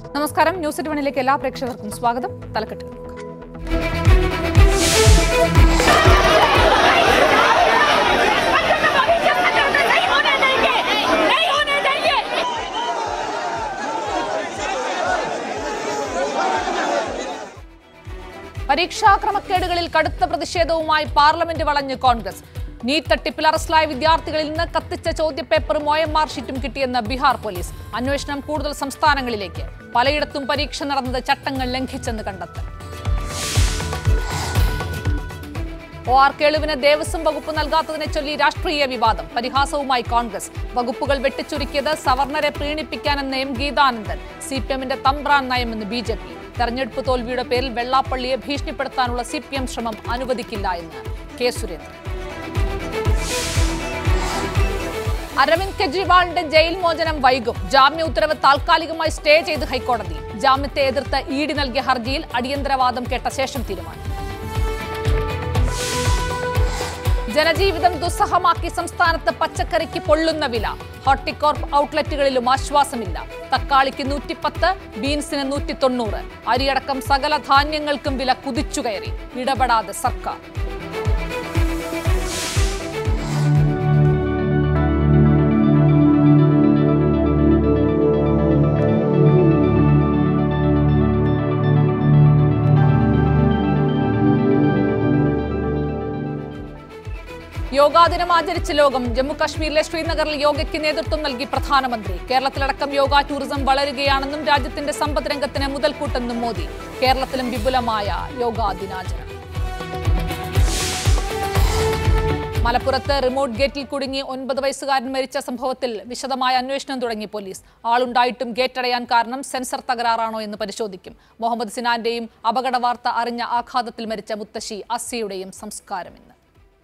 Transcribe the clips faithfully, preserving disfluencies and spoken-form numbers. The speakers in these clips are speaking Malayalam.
നമസ്കാരം. ന്യൂസ് എയ്റ്റീനിലേക്ക് എല്ലാ പ്രേക്ഷകർക്കും സ്വാഗതം. തലക്കെട്ട് പരീക്ഷാ ക്രമക്കേടുകളിൽ കടുത്ത പ്രതിഷേധവുമായി പാർലമെന്റ് വളഞ്ഞ് കോൺഗ്രസ്. നീറ്റ് തട്ടിപ്പിൽ അറസ്റ്റിലായ വിദ്യാർത്ഥികളിൽ നിന്ന് കത്തിച്ച ചോദ്യപേപ്പറും ഒ എം ആർ ഷീറ്റും കിട്ടിയെന്ന് ബീഹാർ പോലീസ്. അന്വേഷണം കൂടുതൽ സംസ്ഥാനങ്ങളിലേക്ക്. പലയിടത്തും പരീക്ഷ നടന്നത് ചട്ടങ്ങൾ ലംഘിച്ചെന്ന് കണ്ടെത്തൽ. ഒ ആർ കേളുവിന് ദേവസ്വം വകുപ്പ് നൽകാത്തതിനെ ചൊല്ലി രാഷ്ട്രീയ വിവാദം. പരിഹാസവുമായി കോൺഗ്രസ്. വകുപ്പുകൾ വെട്ടിച്ചുരുക്കിയത് സവർണരെ പ്രീണിപ്പിക്കാനെന്ന് എം ഗീതാനന്ദൻ. സി പി എമ്മിന്റെ തമ്പ്രാൻ നയമെന്ന് ബി ജെ പി. തെരഞ്ഞെടുപ്പ് തോൽവിയുടെ പേരിൽ വെള്ളാപ്പള്ളിയെ ഭീഷണിപ്പെടുത്താനുള്ള സി പി എം ശ്രമം അനുവദിക്കില്ല എന്ന് കെ സുരേന്ദ്രൻ. അരവിന്ദ് കെജ്രിവാളിന്റെ ജയിൽ മോചനം വൈകും. ജാമ്യ ഉത്തരവ് താൽക്കാലികമായി സ്റ്റേ ചെയ്ത് ഹൈക്കോടതി. ജാമ്യത്തെ എതിർത്ത് ഇ ഡി നൽകിയ ഹർജിയിൽ അടിയന്തരവാദം കേട്ട ശേഷം തീരുമാനം. ജനജീവിതം ദുസ്സഹമാക്കി സംസ്ഥാനത്ത് പച്ചക്കറിക്ക് പൊള്ളുന്ന വില. ഹോർട്ടികോർപ്പ് ഔട്ട്ലെറ്റുകളിലും ആശ്വാസമില്ല. തക്കാളിക്ക് നൂറ്റിപ്പത്ത്, ബീൻസിന് നൂറ്റി തൊണ്ണൂറ്. അരിയടക്കം സകല ധാന്യങ്ങൾക്കും വില കുതിച്ചുകയറി. ഇടപെടാതെ സർക്കാർ. യോഗാ ദിനം ആചരിച്ച ലോകം. ജമ്മു കാശ്മീരിലെ ശ്രീനഗറിൽ യോഗയ്ക്ക് നേതൃത്വം നൽകി പ്രധാനമന്ത്രി. കേരളത്തിലടക്കം യോഗ ടൂറിസം വളരുകയാണെന്നും രാജ്യത്തിന്റെ സമ്പദ് രംഗത്തിന് മുതൽക്കൂട്ടെന്നും മോദി. കേരളത്തിലും വിപുലമായ യോഗാ ദിനാചരണം. മലപ്പുറത്ത് റിമോട്ട് ഗേറ്റിൽ കുടുങ്ങി ഒൻപത് വയസ്സുകാരൻ മരിച്ച സംഭവത്തിൽ വിശദമായ അന്വേഷണം തുടങ്ങി പോലീസ്. ആളുണ്ടായിട്ടും ഗേറ്റടയാൻ കാരണം സെൻസർ തകരാറാണോ എന്ന് പരിശോധിക്കും. മുഹമ്മദ് സിനാന്റെയും അപകട വാർത്ത അറിഞ്ഞ ആഘാതത്തിൽ മരിച്ച മുത്തശ്ശി അസിയുടെയും സംസ്കാരം ഇന്ന്.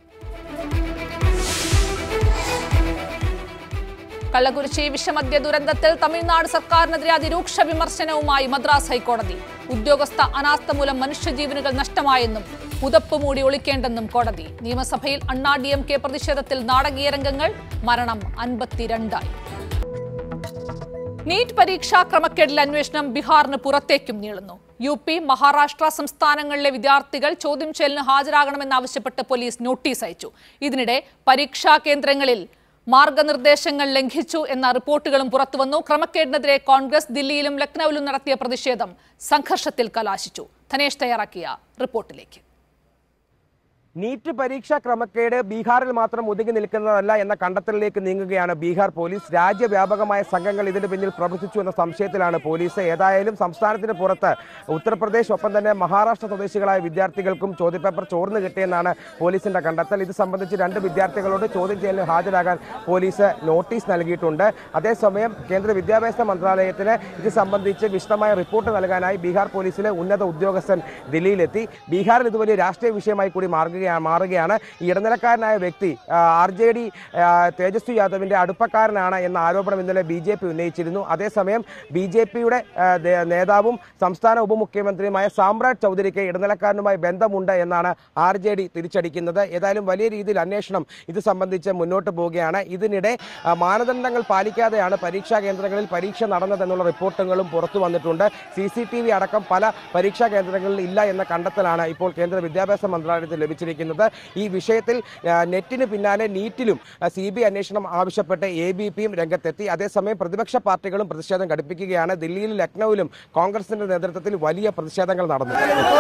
കള്ളക്കുറിച്ചി വിഷമദ്യ ദുരന്തത്തിൽ തമിഴ്നാട് സർക്കാരിനെതിരെ അതിരൂക്ഷ വിമർശനവുമായി മദ്രാസ് ഹൈക്കോടതി. ഉദ്യോഗസ്ഥ അനാസ്ഥ മൂലം മനുഷ്യജീവനുകൾ നഷ്ടമായെന്നും പുതപ്പ് മൂടി ഒളിക്കേണ്ടെന്നും കോടതി. നിയമസഭയിൽ അണ്ണാ ഡി എം കെ പ്രതിഷേധത്തിൽ നാടകീയ രംഗങ്ങൾ. മരണം അൻപത്തിരണ്ടായി. നീറ്റ് പരീക്ഷാ ക്രമക്കേടിൽ അന്വേഷണം ബീഹാറിന് പുറത്തേക്കും നീളുന്നു. യു പി, മഹാരാഷ്ട്ര സംസ്ഥാനങ്ങളിലെ വിദ്യാർത്ഥികൾ ചോദ്യം ചെയ്യലിന് ഹാജരാകണമെന്നാവശ്യപ്പെട്ട് പോലീസ് നോട്ടീസ് അയച്ചു. ഇതിനിടെ പരീക്ഷാ കേന്ദ്രങ്ങളിൽ മാർഗനിർദ്ദേശങ്ങൾ ലംഘിച്ചു എന്ന റിപ്പോർട്ടുകളും പുറത്തുവന്നു. ക്രമക്കേടിനെതിരെ കോൺഗ്രസ് ദില്ലിയിലും ലക്നൌവിലും നടത്തിയ പ്രതിഷേധം സംഘർഷത്തിൽ കലാശിച്ചു. ധനേഷ് തയ്യാറാക്കിയ റിപ്പോർട്ടിലേക്ക്. നീറ്റ് പരീക്ഷാ ക്രമക്കേട് ബീഹാറിൽ മാത്രം ഒതുങ്ങി നിൽക്കുന്നതല്ല എന്ന കണ്ടെത്തലിലേക്ക് നീങ്ങുകയാണ് ബീഹാർ പോലീസ്. രാജ്യവ്യാപകമായ സംഘങ്ങൾ ഇതിന് പിന്നിൽ പ്രവർത്തിച്ചു എന്ന സംശയത്തിലാണ് പോലീസ്. ഏതായാലും സംസ്ഥാനത്തിന് പുറത്ത് ഉത്തർപ്രദേശ് ഒപ്പം തന്നെ മഹാരാഷ്ട്ര സ്വദേശികളായ വിദ്യാർത്ഥികൾക്കും ചോദ്യപേപ്പർ ചോർന്നു കിട്ടിയെന്നാണ് പോലീസിന്റെ കണ്ടെത്തൽ. ഇത് സംബന്ധിച്ച് രണ്ട് വിദ്യാർത്ഥികളോട് ചോദ്യം ചെയ്യലിന് ഹാജരാകാൻ പോലീസ് നോട്ടീസ് നൽകിയിട്ടുണ്ട്. അതേസമയം കേന്ദ്ര വിദ്യാഭ്യാസ മന്ത്രാലയത്തിന് ഇത് സംബന്ധിച്ച് വിശദമായ റിപ്പോർട്ട് നൽകാനായി ബീഹാർ പോലീസിലെ ഉന്നത ഉദ്യോഗസ്ഥൻ ദില്ലിയിലെത്തി. ബീഹാറിൽ ഇത് വലിയ രാഷ്ട്രീയ വിഷയമായി കൂടി മാറുകയാണ് മാറുകയാണ് ഈ ഇടനിലക്കാരനായ വ്യക്തി ആർ ജെ ഡി തേജസ്വി യാദവിന്റെ അടുപ്പക്കാരനാണ് എന്ന ആരോപണം ഇന്നലെ ബി ജെ പി ഉന്നയിച്ചിരുന്നു. അതേസമയം ബി ജെ പിയുടെ നേതാവും സംസ്ഥാന ഉപമുഖ്യമന്ത്രിയുമായ സാമ്രാട്ട് ചൗധരിക്ക് ഇടനിലക്കാരനുമായി ബന്ധമുണ്ട് എന്നാണ് ആർ ജെ ഡി തിരിച്ചടിക്കുന്നത്. ഏതായാലും വലിയ രീതിയിൽ അന്വേഷണം ഇത് സംബന്ധിച്ച് മുന്നോട്ട് പോവുകയാണ്. ഇതിനിടെ മാനദണ്ഡങ്ങൾ പാലിക്കാതെയാണ് പരീക്ഷാ കേന്ദ്രങ്ങളിൽ പരീക്ഷ നടന്നതെന്നുള്ള റിപ്പോർട്ടുകളും പുറത്തു വന്നിട്ടുണ്ട്. സി സി ടി വി അടക്കം പല പരീക്ഷാ കേന്ദ്രങ്ങളിൽ ഇല്ല എന്ന കണ്ടെത്തലാണ് ഇപ്പോൾ കേന്ദ്ര വിദ്യാഭ്യാസ മന്ത്രാലയത്തിൽ ലഭിച്ചിരിക്കുന്നത്. ഈ വിഷയത്തിൽ നെറ്റിന് പിന്നാലെ നീറ്റിലും സി ബി ഐ അന്വേഷണം ആവശ്യപ്പെട്ട് എ ബി പിയും രംഗത്തെത്തി. അതേസമയം പ്രതിപക്ഷ പാർട്ടികളും പ്രതിഷേധം ഘടിപ്പിക്കുകയാണ്. ദില്ലിയിലും ലക്നൌവിലും കോൺഗ്രസിന്റെ നേതൃത്വത്തിൽ വലിയ പ്രതിഷേധങ്ങൾ നടന്നു.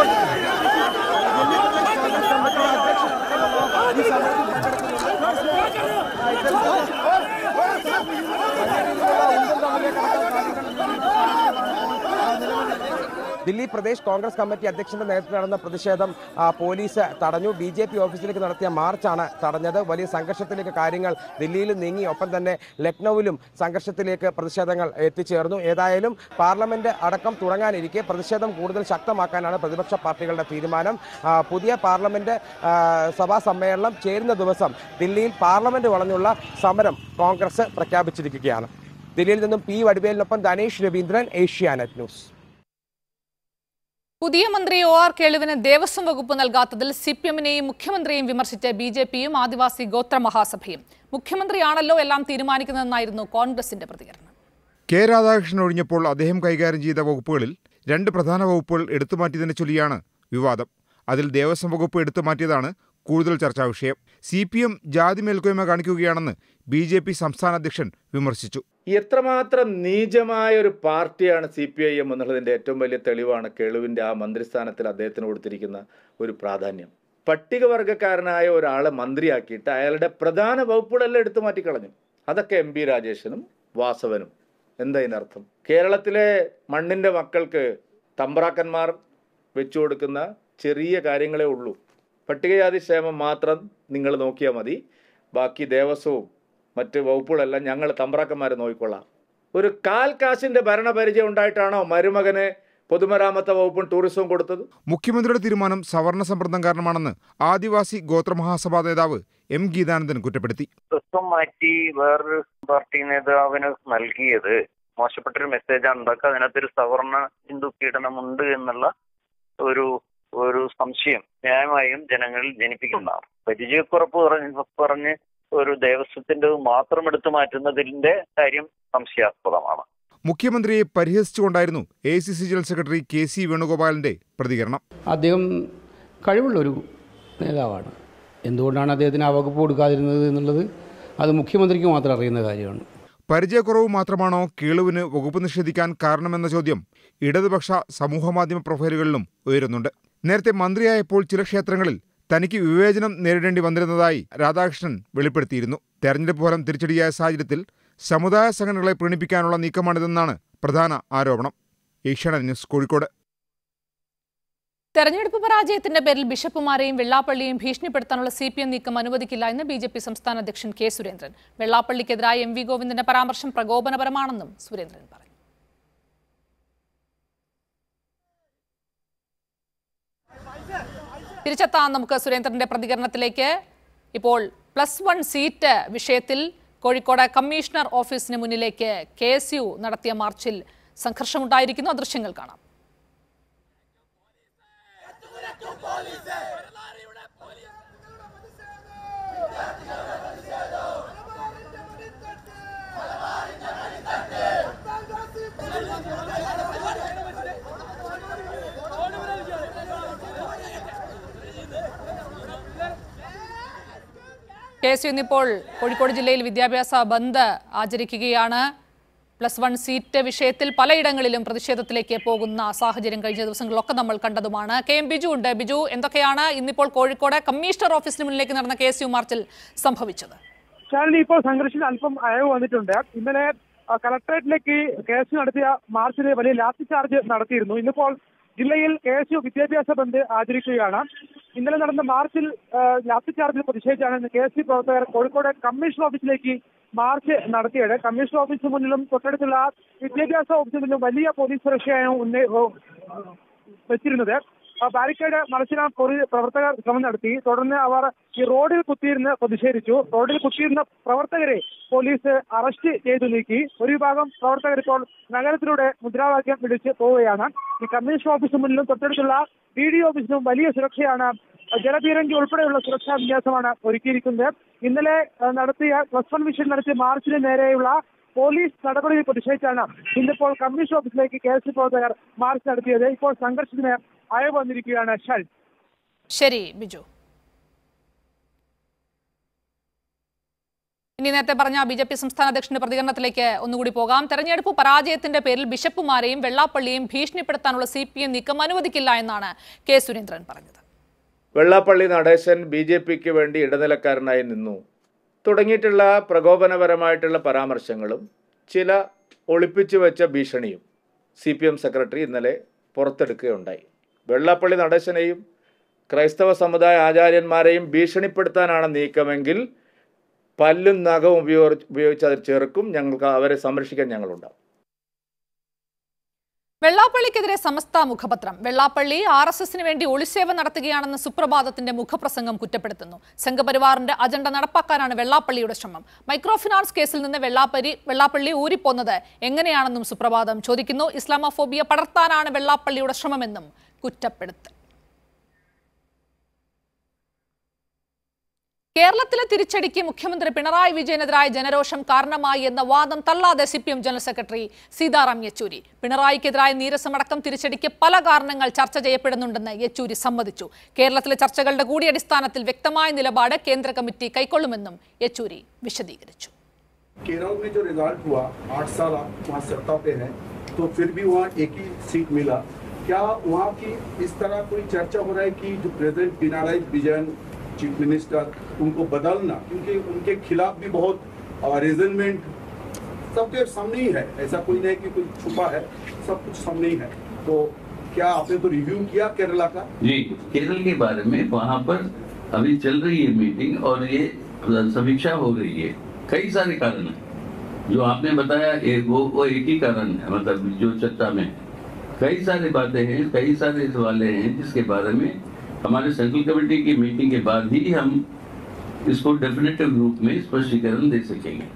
ദില്ലി പ്രദേശ് കോൺഗ്രസ് കമ്മിറ്റി അധ്യക്ഷന്റെ നേതൃത്വത്തിൽ നടന്ന പ്രതിഷേധം പോലീസ് തടഞ്ഞു. ബി ജെ പി ഓഫീസിലേക്ക് നടത്തിയ മാർച്ചാണ് തടഞ്ഞത്. വലിയ സംഘർഷത്തിലേക്ക് കാര്യങ്ങൾ ദില്ലിയിലും നീങ്ങി. ഒപ്പം തന്നെ ലക്നൌവിലും സംഘർഷത്തിലേക്ക് പ്രതിഷേധങ്ങൾ എത്തിച്ചേർന്നു. ഏതായാലും പാർലമെന്റ് അടക്കം തുടങ്ങാനിരിക്കെ പ്രതിഷേധം കൂടുതൽ ശക്തമാക്കാനാണ് പ്രതിപക്ഷ പാർട്ടികളുടെ തീരുമാനം. പുതിയ പാർലമെന്റ് സഭാ സമ്മേളനം ചേരുന്ന ദിവസം ദില്ലിയിൽ പാർലമെന്റ് വളഞ്ഞുള്ള സമരം കോൺഗ്രസ് പ്രഖ്യാപിച്ചിരിക്കുകയാണ്. ദില്ലിയിൽ നിന്നും പി വടിവേലിനൊപ്പം ധനേഷ് രവീന്ദ്രൻ, ഏഷ്യാനെറ്റ് ന്യൂസ്. പുതിയ മന്ത്രി ഒ ആർ കേളുവിന് ദേവസ്വം വകുപ്പ് നൽകാത്തതിൽ സി പി എമ്മിനെയും മുഖ്യമന്ത്രിയെയും വിമർശിച്ച് ബി ജെ പിയും ആദിവാസി ഗോത്ര മഹാസഭയും. മുഖ്യമന്ത്രിയാണല്ലോ എല്ലാം തീരുമാനിക്കുന്നതെന്നായിരുന്നു കോൺഗ്രസിന്റെ പ്രതികരണം. കെ രാധാകൃഷ്ണൻ ഒഴിഞ്ഞപ്പോൾ അദ്ദേഹം കൈകാര്യം ചെയ്ത വകുപ്പുകളിൽ രണ്ട് പ്രധാന വകുപ്പുകൾ എടുത്തുമാറ്റിയതിനെ ചൊല്ലിയാണ് വിവാദം. അതിൽ ദേവസ്വം വകുപ്പ് എടുത്തുമാറ്റിയതാണ് കൂടുതൽ ചർച്ചാ വിഷയം. സി പി എം ജാതി മേൽക്കോയ്മ കാണിക്കുകയാണെന്ന് ബി ജെ പി സംസ്ഥാന അധ്യക്ഷൻ വിമർശിച്ചു. എത്രമാത്രം നീചമായ ഒരു പാർട്ടിയാണ് സി പി ഐ എം എന്നുള്ളതിൻ്റെ ഏറ്റവും വലിയ തെളിവാണ് കേളുവിൻ്റെ ആ മന്ത്രിസ്ഥാനത്തിൽ അദ്ദേഹത്തിന് കൊടുത്തിരിക്കുന്ന ഒരു പ്രാധാന്യം. പട്ടികവർഗക്കാരനായ ഒരാളെ മന്ത്രിയാക്കിയിട്ട് അയാളുടെ പ്രധാന വകുപ്പുകളെല്ലാം എടുത്തു മാറ്റിക്കളഞ്ഞു. അതൊക്കെ എം പി രാജേഷനും വാസവനും. എന്താ ഇതിനർത്ഥം? കേരളത്തിലെ മണ്ണിൻ്റെ മക്കൾക്ക് തമ്പ്രാക്കന്മാർ വെച്ചു കൊടുക്കുന്ന ചെറിയ കാര്യങ്ങളേ ഉള്ളൂ. പട്ടികജാതി ക്ഷേമം മാത്രം നിങ്ങൾ നോക്കിയാൽ മതി, ബാക്കി ദേവസ്വവും മറ്റ് വകുപ്പുകളെല്ലാം ഞങ്ങൾ തമ്പ്രാക്കന്മാരെ നോക്കിക്കൊള്ളാം. ഒരു കാൽ കാശിൻ്റെ ഭരണപരിചയം ഉണ്ടായിട്ടാണോ മരുമകന് പൊതുമരാമത്ത് വകുപ്പും ടൂറിസവും കൊടുത്തത്? മുഖ്യമന്ത്രിയുടെ തീരുമാനം സവർണ സമ്മർദ്ദം കാരണമാണെന്ന് ആദിവാസി ഗോത്രമഹാസഭാ നേതാവ് എം ഗീതാനന്ദൻ കുറ്റപ്പെടുത്തി. സ്വസ്ഥം മാറ്റി വേറൊരു പാർട്ടി നേതാവിന് നൽകിയത് മോശപ്പെട്ടൊരു മെസ്സേജാണ് ഉണ്ടാക്കുക. അതിനകത്തൊരു സവർണ ഹിന്ദു പീഡനമുണ്ട് എന്നുള്ള ഒരു ഒരു സംശയം ന്യായമായും ജനങ്ങളിൽ ജനിപ്പിക്കുന്നതാണ്. പരിചയക്കുറപ്പ് പറഞ്ഞ് പറഞ്ഞ് ഒരു ദേവസ്വത്തിന്റെ മാത്രം എടുത്തു മാറ്റുന്നതിന്റെ കാര്യം സംശയാസ്പദമാണ്. മുഖ്യമന്ത്രിയെ പരിഹസിച്ചുകൊണ്ടായിരുന്നു A I C C general secretary K C വേണുഗോപാലിന്റെ പ്രതികരണം. അദ്ദേഹം കഴിവുള്ളൊരു നേതാവാണ്. എന്തുകൊണ്ടാണ് അദ്ദേഹത്തിന് ആ വകുപ്പ് കൊടുക്കാതിരുന്നത് എന്നുള്ളത് അത് മുഖ്യമന്ത്രിക്ക് മാത്രം അറിയുന്ന കാര്യമാണ്. പരിചയക്കുറവ് മാത്രമാണോ കേളുവിന് വകുപ്പ് നിഷേധിക്കാൻ കാരണമെന്ന ചോദ്യം ഇടതുപക്ഷ സമൂഹമാധ്യമ പ്രൊഫൈലുകളിലും ഉയരുന്നുണ്ട്. നേരത്തെ മന്ത്രിയായപ്പോൾ ചില ക്ഷേത്രങ്ങളിൽ തനിക്ക് വിവേചനം നേരിടേണ്ടി വന്നിരുന്നതായി രാധാകൃഷ്ണൻ വെളിപ്പെടുത്തിയിരുന്നു. തെരഞ്ഞെടുപ്പ് ഫലം തിരിച്ചടിയായ സാഹചര്യത്തിൽ സമുദായ സംഘടനകളെ പ്രീണിപ്പിക്കാനുള്ള നീക്കമാണിതെന്നാണ് പ്രധാന ആരോപണം. ഏഷ്യാനെറ്റ് ന്യൂസ്, കോഴിക്കോട്. തെരഞ്ഞെടുപ്പ് പരാജയത്തിന്റെ പേരിൽ ബിഷപ്പുമാരെയും വെള്ളാപ്പള്ളിയെയും ഭീഷണിപ്പെടുത്താനുള്ള സി പി എം നീക്കം അനുവദിക്കില്ല എന്ന് ബി ജെ പി സംസ്ഥാന അധ്യക്ഷൻ കെ സുരേന്ദ്രൻ. വെള്ളാപ്പള്ളിക്കെതിരായ എം വി ഗോവിന്ദന്റെ പരാമർശം പ്രകോപനപരമാണെന്നും സുരേന്ദ്രൻ പറഞ്ഞു. തിരിച്ചെത്താം നമുക്ക് സുരേന്ദ്രന്റെ പ്രതികരണത്തിലേക്ക്. ഇപ്പോൾ പ്ലസ് വൺ സീറ്റ് വിഷയത്തിൽ കോഴിക്കോട് കമ്മീഷണർ ഓഫീസിന് മുന്നിലേക്ക് കെ എസ് യു നടത്തിയ മാർച്ചിൽ സംഘർഷമുണ്ടായിരിക്കുന്നു. ദൃശ്യങ്ങൾ കാണാം. കെ എസ് യു ഇന്നിപ്പോൾ കോഴിക്കോട് ജില്ലയിൽ വിദ്യാഭ്യാസ ബന്ദ് ആചരിക്കുകയാണ്. പ്ലസ് വൺ സീറ്റ് വിഷയത്തിൽ പലയിടങ്ങളിലും പ്രതിഷേധത്തിലേക്ക് പോകുന്ന സാഹചര്യം കഴിഞ്ഞ ദിവസങ്ങളിലൊക്കെ നമ്മൾ കണ്ടതുമാണ്. കെ എം ബിജു ഉണ്ട്. ബിജു, എന്തൊക്കെയാണ് ഇന്നിപ്പോൾ കോഴിക്കോട് കമ്മീഷണർ ഓഫീസിന് മുന്നിലേക്ക് നടന്ന കെ എസ് യു മാർച്ചിൽ സംഭവിച്ചത്? ശാലിനി, ഇപ്പോൾ സംഘർഷത്തിന് അല്പം അയവ് വന്നിട്ടുണ്ട്. ഇന്നലെ കളക്ടറേറ്റിലേക്ക് കെ എസ് യു നടത്തിയ മാർച്ചിന് വലിയ ലാത്തി ചാർജ് നടത്തിയിരുന്നു. ഇന്നിപ്പോൾ ജില്ലയിൽ കെ എസ് യു വിദ്യാഭ്യാസ ബന്ദ് ആചരിക്കുകയാണ്. ഇന്നലെ നടന്ന മാർച്ചിൽ ലാത്തി ചാർജിൽ പ്രതിഷേധിച്ചാണ് കെ എസ് യു പ്രവർത്തകർ കോഴിക്കോട് കമ്മീഷൻ ഓഫീസിലേക്ക് മാർച്ച് നടത്തിയത്. കമ്മീഷൻ ഓഫീസിന് മുന്നിലും തൊട്ടടുത്തുള്ള വിദ്യാഭ്യാസ ഓഫീസിന് മുന്നിലും വലിയ പോലീസ് സുരക്ഷയാണ് വെച്ചിരുന്നത്. ബാരിക്കേഡ് മറിച്ചിടാൻ പ്രവർത്തകർ ശ്രമം നടത്തി. തുടർന്ന് അവർ ഈ റോഡിൽ കുത്തിയിരുന്ന് പ്രതിഷേധിച്ചു. റോഡിൽ കുത്തിയിരുന്ന പ്രവർത്തകരെ പോലീസ് അറസ്റ്റ് ചെയ്തു നീക്കി. ഒരു വിഭാഗം പ്രവർത്തകർ ഇപ്പോൾ നഗരത്തിലൂടെ മുദ്രാവാക്യം വിളിച്ച് പോവുകയാണ്. ഈ കമ്മീഷൻ ഓഫീസിന് മുന്നിലും തൊട്ടടുത്തുള്ള ഡി ഡി ഓഫീസിലും വലിയ സുരക്ഷയാണ്, ജലപീരങ്കി ഉൾപ്പെടെയുള്ള സുരക്ഷാ വിന്യാസമാണ് ഒരുക്കിയിരിക്കുന്നത്. ഇന്നലെ നടത്തിയ പ്ലസ് വൺ വിഷൻ നടത്തിയ മാർച്ചിന് നേരെയുള്ള പോലീസ് നടപടിയിൽ പ്രതിഷേധിച്ചാണ് ഇന്നിപ്പോൾ കമ്മീഷൻ ഓഫീസിലേക്ക് കെ എസ് യു പ്രവർത്തകർ മാർച്ച് നടത്തിയത്. ഇപ്പോൾ സംഘർഷത്തിന് അയവ് വന്നിരിക്കുകയാണ്. ഷാൽ. ശരി ബിജു. ഇനി നേരത്തെ പറഞ്ഞ ബി ജെ പി സംസ്ഥാന അധ്യക്ഷന്റെ പ്രതികരണത്തിലേക്ക് ഒന്നുകൂടി പോകാം. തെരഞ്ഞെടുപ്പ് പരാജയത്തിന്റെ പേരിൽ ബിഷപ്പുമാരെയും വെള്ളാപ്പള്ളിയെയും ഭീഷണിപ്പെടുത്താനുള്ള സി പി എം നീക്കം അനുവദിക്കില്ല എന്നാണ് കെ സുരേന്ദ്രൻ പറഞ്ഞത്. വെള്ളാപ്പള്ളി നടേശൻ ബി ജെ പിക്ക് വേണ്ടി ഇടനിലക്കാരനായി നിന്നു തുടങ്ങിയിട്ടുള്ള പ്രകോപനപരമായിട്ടുള്ള പരാമർശങ്ങളും ചില ഒളിപ്പിച്ചു വെച്ച ഭീഷണിയും സി പി എം സെക്രട്ടറി ഇന്നലെ പുറത്തെടുക്കുകയുണ്ടായി. വെള്ളാപ്പള്ളി നടേശനെയും ക്രൈസ്തവ സമുദായ ആചാര്യന്മാരെയും ഭീഷണിപ്പെടുത്താനാണ് നീക്കമെങ്കിൽ പല്ലും നഖവും ഉപയോഗിച്ച് ഉപയോഗിച്ച് അത് ചെറുക്കും. ഞങ്ങൾക്ക് അവരെ സംരക്ഷിക്കാൻ ഞങ്ങളുണ്ടാവും. വെള്ളാപ്പള്ളിക്കെതിരെ സമസ്ത മുഖപത്രം. വെള്ളാപ്പള്ളി ആർ എസ് എസിന് വേണ്ടി ഒളിസേവ നടത്തുകയാണെന്ന് സുപ്രഭാതത്തിന്റെ മുഖപ്രസംഗം കുറ്റപ്പെടുത്തുന്നു. സംഘപരിവാറിന്റെ അജണ്ട നടപ്പാക്കാനാണ് വെള്ളാപ്പള്ളിയുടെ ശ്രമം. മൈക്രോ ഫിനാൻസ് കേസിൽ നിന്ന് വെള്ളാപ്പള്ളി വെള്ളാപ്പള്ളി ഊരിപ്പോന്നത് എങ്ങനെയാണെന്നും സുപ്രഭാതം ചോദിക്കുന്നു. ഇസ്ലാമോഫോബിയ പടർത്താനാണ് വെള്ളാപ്പള്ളിയുടെ ശ്രമമെന്നും കുറ്റപ്പെടുത്തൽ. കേരളത്തിലെ തിരിച്ചടിക്ക് മുഖ്യമന്ത്രി പിണറായി വിജയനെതിരായ ജനരോഷം കാരണമായി എന്ന വാദം തള്ളാതെ C P M general secretary Sitaram Yechury. പിണറായിക്കെതിരായ നീരസമടക്കം തിരിച്ചടിക്ക് പല കാരണങ്ങൾ ചർച്ച ചെയ്യപ്പെടുന്നുണ്ടെന്ന് യെച്ചൂരി സമ്മതിച്ചു. കേരളത്തിലെ ചർച്ചകളുടെ കൂടി അടിസ്ഥാനത്തിൽ വ്യക്തമായ നിലപാട് കേന്ദ്ര കമ്മിറ്റി കൈക്കൊള്ളുമെന്നും യെച്ചൂരി വിശദീകരിച്ചു. केरल में जो रिजल्ट हुआ आठ साल वहाँ सत्ता पे है तो फिर भी वहाँ एक ही सीट मिला. क्या वहाँ की इस तरह कोई चर्चा हो रहा है कि जो president Pinarayi Vijayan chief minister उनको बदलना, क्योंकि उनके खिलाफ भी बहुत रिजनमेंट सबके सामने ही है, ऐसा कोई नहीं कि कोई छुपा है, सब कुछ सामने ही है. तो क्या आपने तो रिव्यू किया केरला का? जी, केरल के बारे में वहाँ पर अभी चल रही है मीटिंग और ये समीक्षा हो रही है. कई सारे कारण हैं जो आपने बताया, एक वो वो एक ही कारण है, मतलब जो चर्चा में कई सारी बातें हैं, कई सारे सवाले हैं जिसके बारे में हमारे सेंट्रल कमेटी की मीटिंग के बाद ही हम इसको डेफिनेटिव रूप में स्पष्टीकरण दे सकेंगे.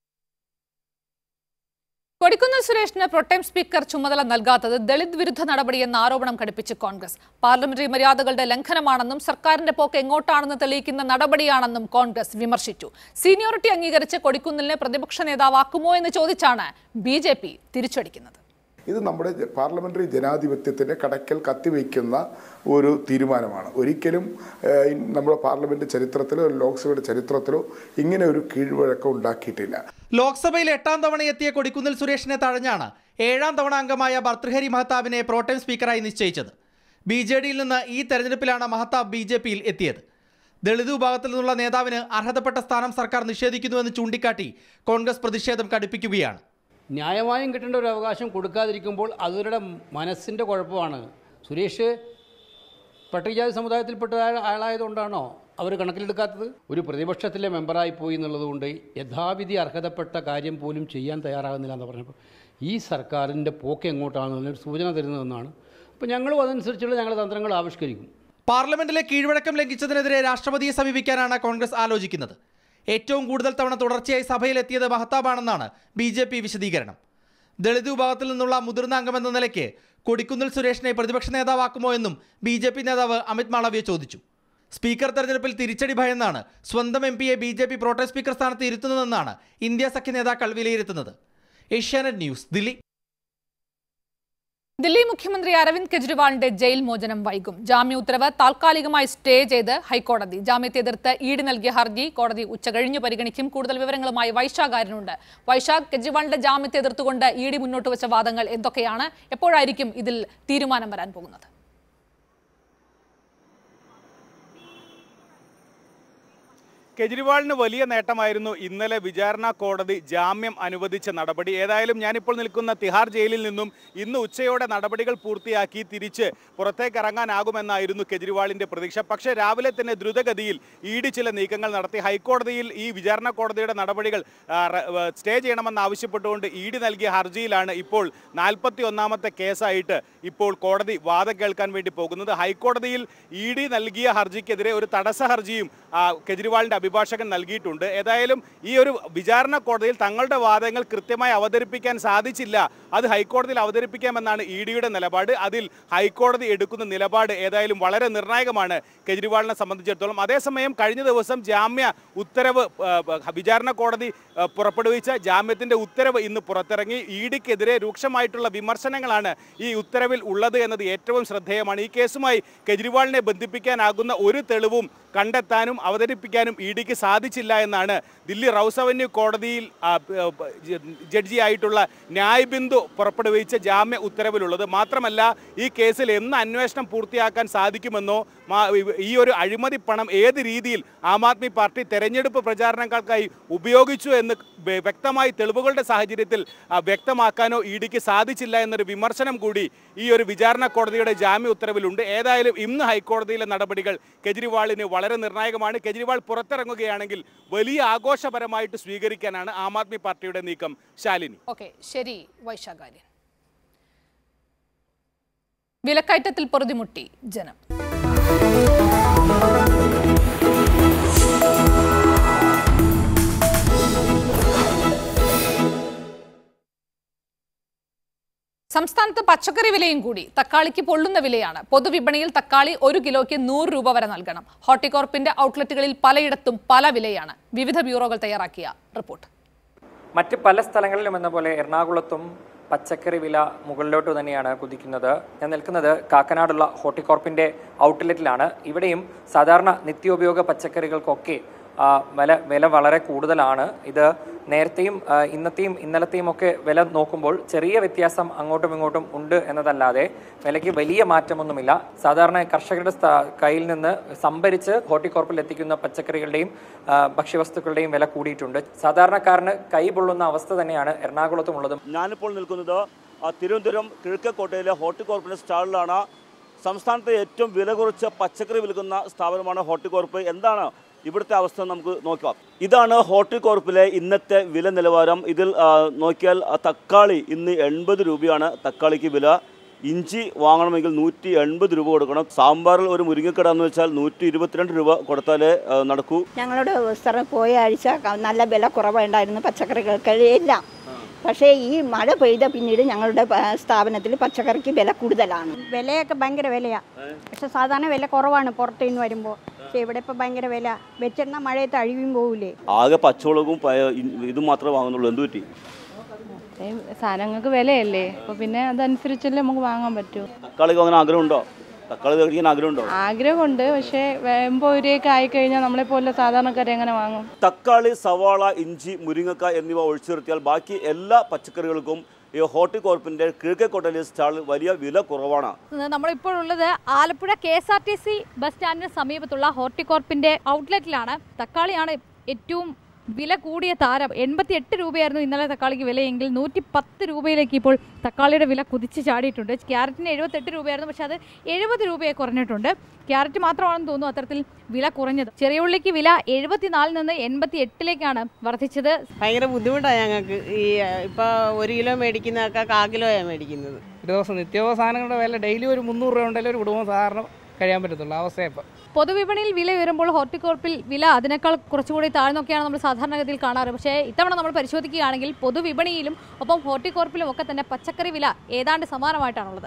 കൊടിക്കുന്നിൽ സുരേഷിന് പ്രോട്ടേം സ്പീക്കർ ചുമതല നൽകാത്തത് ദളിത് വിരുദ്ധ നടപടിയെന്ന ആരോപണം ഘടിപ്പിച്ച് കോൺഗ്രസ്. പാർലമെന്ററി മര്യാദകളുടെ ലംഘനമാണെന്നും സർക്കാരിന്റെ പോക്ക് എങ്ങോട്ടാണെന്ന് തെളിയിക്കുന്ന നടപടിയാണെന്നും കോൺഗ്രസ് വിമർശിച്ചു. സീനിയോറിറ്റി അംഗീകരിച്ച് കൊടിക്കുന്നിലിനെ പ്രതിപക്ഷ നേതാവാക്കുമോ എന്ന് ചോദിച്ചാണ് ബി ജെ പി തിരിച്ചടിക്കുന്നത്. ഇത് നമ്മുടെ പാർലമെന്ററി ജനാധിപത്യത്തിൻ്റെ കടക്കൽ കത്തിവയ്ക്കുന്ന ഒരു തീരുമാനമാണ്. ഒരിക്കലും നമ്മുടെ പാർലമെന്റ് ചരിത്രത്തിലോ ലോക്സഭയുടെ ചരിത്രത്തിലോ ഇങ്ങനെ ഒരു കീഴ്വഴക്കം ഉണ്ടാക്കിയിട്ടില്ല. ലോക്സഭയിൽ എട്ടാം തവണ എത്തിയ കൊടിക്കുന്നിൽ സുരേഷിനെ തഴഞ്ഞാണ് ഏഴാം തവണ അംഗമായ ഭർതൃഹരി മഹതാബിനെ പ്രോട്ടേം സ്പീക്കറായി നിശ്ചയിച്ചത്. ബി ജെ ഡിയിൽ നിന്ന് ഈ തെരഞ്ഞെടുപ്പിലാണ് മഹതാബ് ബി ജെ പിയിൽ എത്തിയത്. ദളിത് വിഭാഗത്തിൽ നിന്നുള്ള നേതാവിന് അർഹതപ്പെട്ട സ്ഥാനം സർക്കാർ നിഷേധിക്കുന്നുവെന്ന് ചൂണ്ടിക്കാട്ടി കോൺഗ്രസ് പ്രതിഷേധം കടുപ്പിക്കുകയാണ്. ന്യായമായും കിട്ടേണ്ട ഒരു അവകാശം കൊടുക്കാതിരിക്കുമ്പോൾ അവരുടെ മനസ്സിൻ്റെ കുഴപ്പമാണ്. സുരേഷ് പട്ടികജാതി സമുദായത്തിൽപ്പെട്ട ആളായതുകൊണ്ടാണോ അവർ കണക്കിലെടുക്കാത്തത്? ഒരു പ്രതിപക്ഷത്തിലെ മെമ്പറായി പോയി എന്നുള്ളതുകൊണ്ട് യഥാവിധി അർഹതപ്പെട്ട കാര്യം പോലും ചെയ്യാൻ തയ്യാറാകുന്നില്ല എന്ന് പറഞ്ഞപ്പോൾ ഈ സർക്കാരിൻ്റെ പോക്ക് എങ്ങോട്ടാണെന്നൊരു സൂചന തരുന്നതെന്നാണ്. അപ്പോൾ ഞങ്ങളും അതനുസരിച്ചുള്ള ഞങ്ങളുടെ തന്ത്രങ്ങൾ ആവിഷ്കരിക്കും. പാർലമെന്റിലെ കീഴ്വഴക്കം ലംഘിച്ചതിനെതിരെ രാഷ്ട്രപതിയെ സമീപിക്കാനാണ് കോൺഗ്രസ് ആലോചിക്കുന്നത്. ഏറ്റവും കൂടുതൽ തവണ തുടർച്ചയായി സഭയിലെത്തിയത് മഹതാബാണെന്നാണ് ബി ജെ പി വിശദീകരണം. ദളിത് വിഭാഗത്തിൽ നിന്നുള്ള മുതിർന്ന അംഗമെന്ന നിലയ്ക്ക് കൊടിക്കുന്നിൽ സുരേഷിനെ പ്രതിപക്ഷ നേതാവാക്കുമോ എന്നും ബി ജെ പി നേതാവ് അമിത് മാളവ്യ ചോദിച്ചു. സ്പീക്കർ തെരഞ്ഞെടുപ്പിൽ തിരിച്ചടി ഭയന്നാണ് സ്വന്തം എം പിയെ B J P protem speaker സ്ഥാനത്ത് ഇരുത്തുന്നതെന്നാണ് ഇന്ത്യ സഖ്യ നേതാക്കൾ വിലയിരുത്തുന്നത്. ഏഷ്യാനെറ്റ് ന്യൂസ്, ദില്ലി. ദില്ലി മുഖ്യമന്ത്രി അരവിന്ദ് കെജ്രിവാളിന്റെ ജയിൽ മോചനം വൈകും. ജാമ്യ ഉത്തരവ് താൽക്കാലികമായി സ്റ്റേ ചെയ്ത് ഹൈക്കോടതി. ജാമ്യത്തെ എതിർത്ത് ഇ ഡി നൽകിയ ഹർജി കോടതി ഉച്ചകഴിഞ്ഞ് പരിഗണിക്കും. കൂടുതൽ വിവരങ്ങളുമായി വൈശാഖ് ആര്യനുണ്ട്. വൈശാഖ്, കെജ്രിവാളിന്റെ ജാമ്യത്തെ എതിർത്തുകൊണ്ട് ഇ ഡി മുന്നോട്ട് വെച്ച വാദങ്ങൾ എന്തൊക്കെയാണ്? എപ്പോഴായിരിക്കും ഇതിൽ തീരുമാനം വരാൻ പോകുന്നത്? കെജ്രിവാളിന് വലിയ നേട്ടമായിരുന്നു ഇന്നലെ വിചാരണ കോടതി ജാമ്യം അനുവദിച്ച നടപടി. ഏതായാലും ഞാനിപ്പോൾ നിൽക്കുന്ന തിഹാർ ജയിലിൽ നിന്നും ഇന്ന് ഉച്ചയോടെ നടപടികൾ പൂർത്തിയാക്കി തിരിച്ച് പുറത്തേക്ക് ഇറങ്ങാനാകുമെന്നായിരുന്നു കെജ്രിവാളിന്റെ പ്രതീക്ഷ. പക്ഷേ രാവിലെ തന്നെ ദ്രുതഗതിയിൽ ഇ ഡി ചില നീക്കങ്ങൾ നടത്തി. ഹൈക്കോടതിയിൽ ഈ വിചാരണ കോടതിയുടെ നടപടികൾ സ്റ്റേ ചെയ്യണമെന്നാവശ്യപ്പെട്ടുകൊണ്ട് ഇ ഡി നൽകിയ ഹർജിയിലാണ് ഇപ്പോൾ നാൽപ്പത്തി ഒന്നാമത്തെ കേസായിട്ട് ഇപ്പോൾ കോടതി വാദം കേൾക്കാൻ വേണ്ടി പോകുന്നത്. ഹൈക്കോടതിയിൽ ഇ ഡി നൽകിയ ഹർജിക്കെതിരെ ഒരു തടസ്സ ഹർജിയും കെജ്രിവാളിന്റെ അഭിഭാഷകൻ നൽകിയിട്ടുണ്ട്. ഏതായാലും ഈ ഒരു വിചാരണ കോടതിയിൽ തങ്ങളുടെ വാദങ്ങൾ കൃത്യമായി അവതരിപ്പിക്കാൻ സാധിച്ചില്ല, അത് ഹൈക്കോടതിയിൽ അവതരിപ്പിക്കാമെന്നാണ് ഇ ഡിയുടെ നിലപാട്. അതിൽ ഹൈക്കോടതി എടുക്കുന്ന നിലപാട് ഏതായാലും വളരെ നിർണായകമാണ് കെജ്രിവാളിനെ സംബന്ധിച്ചിടത്തോളം. അതേസമയം കഴിഞ്ഞ ദിവസം ജാമ്യ ഉത്തരവ് വിചാരണ കോടതി പുറപ്പെടുവിച്ച ജാമ്യത്തിന്റെ ഉത്തരവ് ഇന്ന് പുറത്തിറങ്ങി. ഇ ഡിക്കെതിരെ രൂക്ഷമായിട്ടുള്ള വിമർശനങ്ങളാണ് ഈ ഉത്തരവിൽ ഉള്ളത് എന്നത് ഏറ്റവും ശ്രദ്ധേയമാണ്. ഈ കേസുമായി കെജ്രിവാളിനെ ബന്ധിപ്പിക്കാനാകുന്ന ഒരു തെളിവും കണ്ടെത്താനും അവതരിപ്പിക്കാനും ഇ ഡിക്ക് സാധിച്ചില്ല എന്നാണ് ദില്ലി റൌസ് അവന്യൂ കോടതിയിൽ ജഡ്ജിയായിട്ടുള്ള ന്യായ് ബിന്ദു പുറപ്പെടുവിച്ച ജാമ്യ ഉത്തരവിലുള്ളത്. മാത്രമല്ല ഈ കേസിൽ എന്ന് അന്വേഷണം പൂർത്തിയാക്കാൻ സാധിക്കുമെന്നോ ഈ ഒരു അഴിമതി പണം ഏത് രീതിയിൽ ആം ആദ്മി പാർട്ടി തെരഞ്ഞെടുപ്പ് പ്രചാരണങ്ങൾക്കായി ഉപയോഗിച്ചു എന്ന് വ്യക്തമായി തെളിവുകളുടെ സാഹചര്യത്തിൽ വ്യക്തമാക്കാനോ ഇ ഡിക്ക് സാധിച്ചില്ല എന്നൊരു വിമർശനം കൂടി ഈ ഒരു വിചാരണ കോടതിയുടെ ജാമ്യ ഉത്തരവിലുണ്ട്. ഏതായാലും ഇന്ന് ഹൈക്കോടതിയിലെ നടപടികൾ കെജ്രിവാളിന് വളരെ നിർണായകമാണ്. കെജ്രിവാൾ പുറത്തിറങ്ങുകയാണെങ്കിൽ വലിയ ആഘോഷപരമായിട്ട് സ്വീകരിക്കാനാണ് ആം ആദ്മി പാർട്ടിയുടെ നീക്കം. ശാലിനി. ഓക്കെ, ശരി വൈശാഖാര്യൻ. വിലക്കയറ്റത്തിൽ പൊറുതിമുട്ടി ജനം. സംസ്ഥാനത്ത് പച്ചക്കറി വിലയും കൂടി. തക്കാളിക്ക് പൊള്ളുന്ന വിലയാണ്. പൊതുവിപണിയിൽ തക്കാളി ഒരു കിലോയ്ക്ക് നൂറ് രൂപ വരെ നൽകണം. ഹോർട്ടികോർപ്പിന്റെ ഔട്ട്ലെറ്റുകളിൽ പലയിടത്തും പല വിലയാണ്. വിവിധ ബ്യൂറോകൾ തയ്യാറാക്കിയ റിപ്പോർട്ട്. മറ്റ് പല സ്ഥലങ്ങളിലും എന്ന പോലെ എറണാകുളത്തും പച്ചക്കറി വില മുകളിലോട്ട് തന്നെയാണ് കുതിക്കുന്നത്. ഞാൻ നിൽക്കുന്നത് കാക്കനാടുള്ള ഹോർട്ടികോർപ്പിന്റെ ഔട്ട്ലെറ്റിലാണ്. ഇവിടെയും സാധാരണ നിത്യോപയോഗ പച്ചക്കറികൾക്കൊക്കെ വില വില വളരെ കൂടുതലാണ്. ഇത് നേരത്തെയും ഇന്നത്തെയും ഇന്നലത്തെയും ഒക്കെ വില നോക്കുമ്പോൾ ചെറിയ വ്യത്യാസം അങ്ങോട്ടും ഇങ്ങോട്ടും ഉണ്ട് എന്നതല്ലാതെ വിലയ്ക്ക് വലിയ മാറ്റമൊന്നുമില്ല. സാധാരണ കർഷകരുടെ കയ്യിൽ നിന്ന് സംഭരിച്ച് ഹോർട്ടികോർപ്പിൽ എത്തിക്കുന്ന പച്ചക്കറികളുടെയും ഭക്ഷ്യവസ്തുക്കളുടെയും വില കൂടിയിട്ടുണ്ട്. സാധാരണക്കാരന് കൈ പൊള്ളുന്ന അവസ്ഥ തന്നെയാണ് എറണാകുളത്തുമുള്ളത്. ഞാനിപ്പോൾ നിൽക്കുന്നത് തിരുവനന്തപുരം കിഴക്കേക്കോട്ടയിലെ ഹോർട്ടികോർപ്പിന്റെ സ്റ്റാളിലാണ്. സംസ്ഥാനത്തെ ഏറ്റവും വില കുറച്ച് പച്ചക്കറി വിൽക്കുന്ന സ്ഥാപനമാണ് ഹോർട്ടികോർപ്പ്. എന്താണ് ഇവിടുത്തെ അവസ്ഥ നമുക്ക് നോക്കാം. ഇതാണ് ഹോർട്ടികോർപ്പിലെ ഇന്നത്തെ വില നിലവാരം. ഇതിൽ നോക്കിയാൽ തക്കാളി ഇന്ന് എൺപത് രൂപയാണ് തക്കാളിക്ക് വില. ഇഞ്ചി വാങ്ങണമെങ്കിൽ നൂറ്റി എൺപത് രൂപ കൊടുക്കണം. സാമ്പാറിൽ ഒരു മുരിങ്ങക്കട എന്ന് വെച്ചാൽ നൂറ്റി ഇരുപത്തിരണ്ട് രൂപ കൊടുത്താലേ നടക്കൂ. ഞങ്ങളുടെ സ്ഥലം പോയ ആഴ്ച നല്ല വില കുറവുണ്ടായിരുന്നു പച്ചക്കറികൾക്ക് എല്ലാം. പക്ഷേ ഈ മഴ പെയ്ത പിന്നീട് ഞങ്ങളുടെ സ്ഥാപനത്തിൽ പച്ചക്കറിക്ക് വില കൂടുതലാണ്. വിലയൊക്കെ ഭയങ്കര വിലയാണ്. പക്ഷെ സാധാരണ വില കുറവാണ് പുറത്തു നിന്ന് വരുമ്പോൾ. പക്ഷേ ഇവിടെ ഇപ്പോൾ ഭയങ്കര വില. വെച്ചിരുന്ന മഴയത്ത് അഴിവും പോകില്ലേ. ആകെ പച്ചമുളകും ഇതും മാത്രമേ വാങ്ങുന്നുള്ളൂ. എന്ത് പറ്റി? സാധനങ്ങൾക്ക് വിലയല്ലേ, അപ്പോൾ പിന്നെ അതനുസരിച്ചല്ലേ നമുക്ക് വാങ്ങാൻ പറ്റൂ. തക്കാളിക്ക് അങ്ങനെ ആഗ്രഹമുണ്ടോ? തക്കാളി കഴിക്കാൻ ആഗ്രഹമുണ്ടോ? ആഗ്രഹമുണ്ട്. പക്ഷേ എൺപത് രൂപയൊക്കെ ആയിക്കഴിഞ്ഞാൽ നമ്മളെ പോലെ സാധാരണക്കാരെ എങ്ങനെ വാങ്ങും? തക്കാളി, സവാള, ഇഞ്ചി, മുരിങ്ങക്ക എന്നിവ ഒഴിച്ചു നിർത്തിയാൽ ബാക്കി എല്ലാ പച്ചക്കറികൾക്കും ഈ ഹോർട്ടികോർപ്പിന്റെ കിഴക്കേക്കോട്ടയിലെ സ്റ്റാളിൽ വലിയ വില കുറവാണ്. നമ്മളിപ്പോൾ ഉള്ളത് Alappuzha K S R T C bus സ്റ്റാൻഡിന് സമീപത്തുള്ള ഹോർട്ടികോർപ്പിന്റെ ഔട്ട്ലെറ്റിലാണ്. തക്കാളിയാണ് ഏറ്റവും വില കൂടിയ താരം. എൺപത്തി എട്ട് രൂപയായിരുന്നു ഇന്നലെ തക്കാളിക്ക് വിലയെങ്കിൽ നൂറ്റി പത്ത് രൂപയിലേക്ക് ഇപ്പോൾ തക്കാളിയുടെ വില കുതിച്ച് ചാടിയിട്ടുണ്ട്. ക്യാരറ്റിന് എഴുപത്തെട്ട് രൂപയായിരുന്നു, പക്ഷെ അത് എഴുപത് രൂപയെ കുറഞ്ഞിട്ടുണ്ട്. ക്യാരറ്റ് മാത്രമാണെന്ന് തോന്നുന്നു അത്തരത്തിൽ വില കുറഞ്ഞത്. ചെറിയ ഉള്ളിക്ക് വില എഴുപത്തിനാലിൽ നിന്ന് എൺപത്തി എട്ടിലേക്കാണ് വർദ്ധിച്ചത്. ഭയങ്കര ബുദ്ധിമുട്ടാണ് ഞങ്ങൾക്ക്. ഈ ഇപ്പോൾ ഒരു കിലോ മേടിക്കുന്നതൊക്കെ കാ കിലോയാണ് മേടിക്കുന്നത്. ഒരു ദിവസം നിത്യോപ സാധനങ്ങളുടെ വില ഡെയിലി ഒരു മുന്നൂറ് രൂപ ഉണ്ടെങ്കിൽ ഒരു കുടുംബം സാധാരണ കഴിയാൻ പറ്റത്തുള്ളൂ അവസ്ഥയപ്പം. പൊതുവിപണിയിൽ വില ഉയരുമ്പോൾ ഹോർട്ടികോർപ്പിൽ വില അതിനേക്കാൾ കുറച്ചുകൂടി താഴ്ന്നൊക്കെയാണ് നമ്മൾ സാധാരണഗതിയിൽ കാണാറ്. പക്ഷേ ഇത്തവണ നമ്മൾ പരിശോധിക്കുകയാണെങ്കിൽ പൊതുവിപണിയിലും ഒപ്പം ഹോർട്ടികോർപ്പിലും ഒക്കെ തന്നെ പച്ചക്കറി വില ഏതാണ്ട് സമാനമായിട്ടാണുള്ളത്.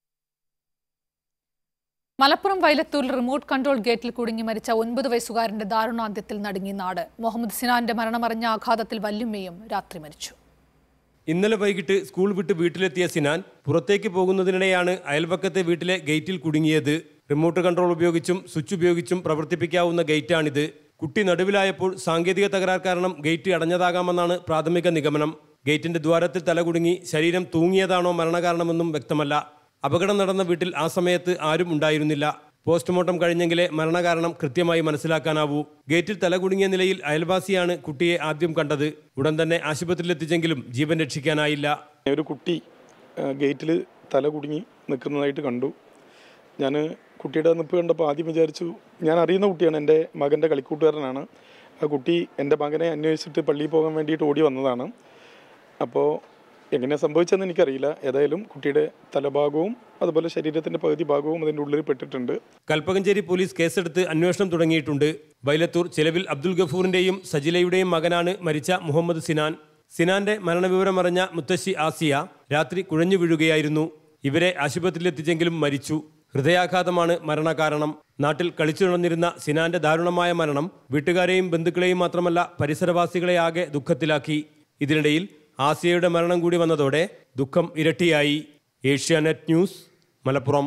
മലപ്പുറം വൈലത്തൂരിൽ റിമോട്ട് കൺട്രോൾ ഗേറ്റിൽ കുടുങ്ങി മരിച്ച ഒൻപത് വയസ്സുകാരന്റെ ദാരുണാന്ത്യത്തിൽ നടുങ്ങി നാട്. മുഹമ്മദ് സിനാന്റെ മരണമറിഞ്ഞ ആഘാതത്തിൽ വല്യുമ്മയും രാത്രി മരിച്ചു. ഇന്നലെ വൈകിട്ട് സ്കൂൾ വിട്ട് വീട്ടിലെത്തിയ സിനാൻ പുറത്തേക്ക് പോകുന്നതിനിടെയാണ് അയൽപക്കത്തെ വീട്ടിലെ ഗേറ്റിൽ കുടുങ്ങിയത്. റിമോട്ട് കൺട്രോൾ ഉപയോഗിച്ചും സ്വിച്ച് ഉപയോഗിച്ചും പ്രവർത്തിപ്പിക്കാവുന്ന ഗേറ്റാണിത്. കുട്ടി നടുവിലായപ്പോൾ സാങ്കേതിക തകരാർ കാരണം ഗേറ്റ് അടഞ്ഞതാകാമെന്നാണ് പ്രാഥമിക നിഗമനം. ഗേറ്റിന്റെ ദ്വാരത്തിൽ തലകുടുങ്ങി ശരീരം തൂങ്ങിയതാണോ മരണകാരണമെന്നും വ്യക്തമല്ല. അപകടം നടന്ന വീട്ടിൽ ആ സമയത്ത് ആരും ഉണ്ടായിരുന്നില്ല. പോസ്റ്റ്മോർട്ടം കഴിഞ്ഞെങ്കിലേ മരണകാരണം കൃത്യമായി മനസ്സിലാക്കാനാവൂ. ഗേറ്റിൽ തലകുടുങ്ങിയ നിലയിൽ അയൽവാസിയാണ് കുട്ടിയെ ആദ്യം കണ്ടത്. ഉടൻ തന്നെ ആശുപത്രിയിലെത്തിച്ചെങ്കിലും ജീവൻ രക്ഷിക്കാനായില്ല. ഒരു കുട്ടി ഗേറ്റിൽ തല കുടുങ്ങി നിൽക്കുന്നതായിട്ട് കണ്ടു. ഞാൻ കുട്ടിയുടെ നിപ്പ് കണ്ടപ്പോൾ ആദ്യം വിചാരിച്ചു, ഞാൻ അറിയുന്ന കുട്ടിയാണ്, എൻ്റെ മകൻ്റെ കളിക്കൂട്ടുകാരനാണ്. ആ കുട്ടി എൻ്റെ മകനെ അന്വേഷിച്ചിട്ട് പള്ളിയിൽ പോകാൻ വേണ്ടിയിട്ട് ഓടി വന്നതാണ്. അപ്പോൾ എങ്ങനെയാണ് സംഭവിച്ചതെന്ന് എനിക്കറിയില്ല. ഏതായാലും കുട്ടിയുടെ തലഭാഗവും അതുപോലെ ശരീരത്തിൻ്റെ പകുതി ഭാഗവും അതിൻ്റെ ഉള്ളിൽ പെട്ടിട്ടുണ്ട്. കൽപ്പകഞ്ചേരി പോലീസ് കേസെടുത്ത് അന്വേഷണം തുടങ്ങിയിട്ടുണ്ട്. വൈലത്തൂർ ചിലവിൽ അബ്ദുൽ ഗഫൂറിൻ്റെയും സജിലയുടെയും മകനാണ് മരിച്ച മുഹമ്മദ് സിനാൻ. സിനാന്റെ മരണവിവരമറിഞ്ഞ മുത്തശ്ശി ആസിയ രാത്രി കുഴഞ്ഞു വീഴുകയായിരുന്നു. ഇവരെ ആശുപത്രിയിലെത്തിച്ചെങ്കിലും മരിച്ചു. ഹൃദയാഘാതമാണ് മരണകാരണം. നാട്ടിൽ കളിച്ചു നടന്നിരുന്ന സിനാന്റെ ദാരുണമായ മരണം വീട്ടുകാരെയും ബന്ധുക്കളെയും മാത്രമല്ല പരിസരവാസികളെ ആകെ ദുഃഖത്തിലാക്കി. ഇതിനിടയിൽ ആസിയയുടെ മരണം കൂടി വന്നതോടെ ദുഃഖം ഇരട്ടിയായി. ഏഷ്യാനെറ്റ് ന്യൂസ്, മലപ്പുറം.